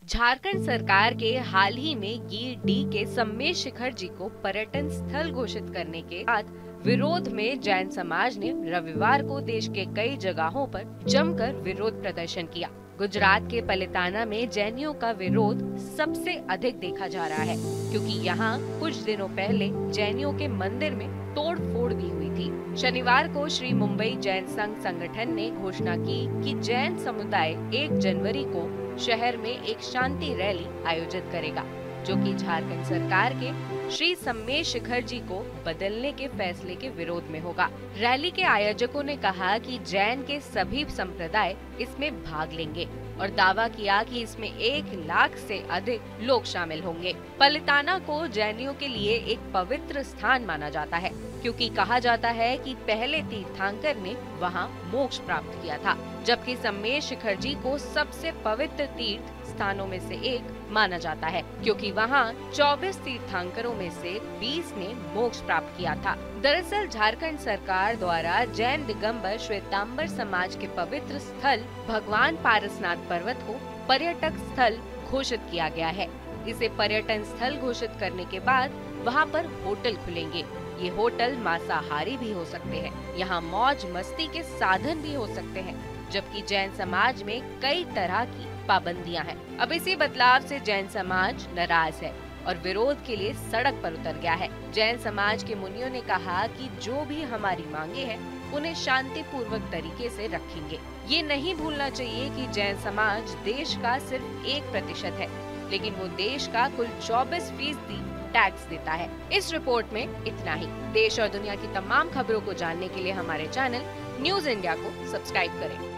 झारखंड सरकार के हाल ही में गिरिडीह के सम्मेश शिखर जी को पर्यटन स्थल घोषित करने के बाद विरोध में जैन समाज ने रविवार को देश के कई जगहों पर जमकर विरोध प्रदर्शन किया। गुजरात के पलिताना में जैनियों का विरोध सबसे अधिक देखा जा रहा है, क्योंकि यहाँ कुछ दिनों पहले जैनियों के मंदिर में तोड़ फोड़ भी हुई थी। शनिवार को श्री मुंबई जैन संघ संगठन ने घोषणा की कि जैन समुदाय 1 जनवरी को शहर में एक शांति रैली आयोजित करेगा, जो कि झारखंड सरकार के श्री सम्मेश शिखर जी को बदलने के फैसले के विरोध में होगा। रैली के आयोजकों ने कहा कि जैन के सभी संप्रदाय इसमें भाग लेंगे और दावा किया कि इसमें 1 लाख से अधिक लोग शामिल होंगे। पलिताना को जैनियों के लिए एक पवित्र स्थान माना जाता है, क्योंकि कहा जाता है कि पहले तीर्थंकर ने वहां मोक्ष प्राप्त किया था, जबकि सम्मेश शिखर जी को सबसे पवित्र तीर्थ स्थानों में से एक माना जाता है, क्योंकि वहां 24 तीर्थंकरों में से 20 ने मोक्ष प्राप्त किया था। दरअसल झारखंड सरकार द्वारा जैन दिगंबर श्वेतांबर समाज के पवित्र स्थल भगवान पारसनाथ पर्वत को पर्यटक स्थल घोषित किया गया है। इसे पर्यटन स्थल घोषित करने के बाद वहां पर होटल खुलेंगे। ये होटल मांसाहारी भी हो सकते हैं, यहाँ मौज मस्ती के साधन भी हो सकते हैं, जबकि जैन समाज में कई तरह की पाबंदियां हैं। अब इसी बदलाव से जैन समाज नाराज है और विरोध के लिए सड़क पर उतर गया है। जैन समाज के मुनियों ने कहा कि जो भी हमारी मांगे हैं उन्हें शांतिपूर्वक तरीके से रखेंगे। ये नहीं भूलना चाहिए कि जैन समाज देश का सिर्फ 1% है, लेकिन वो देश का कुल 24% टैक्स देता है। इस रिपोर्ट में इतना ही। देश और दुनिया की तमाम खबरों को जानने के लिए हमारे चैनल न्यूज इंडिया को सब्सक्राइब करें।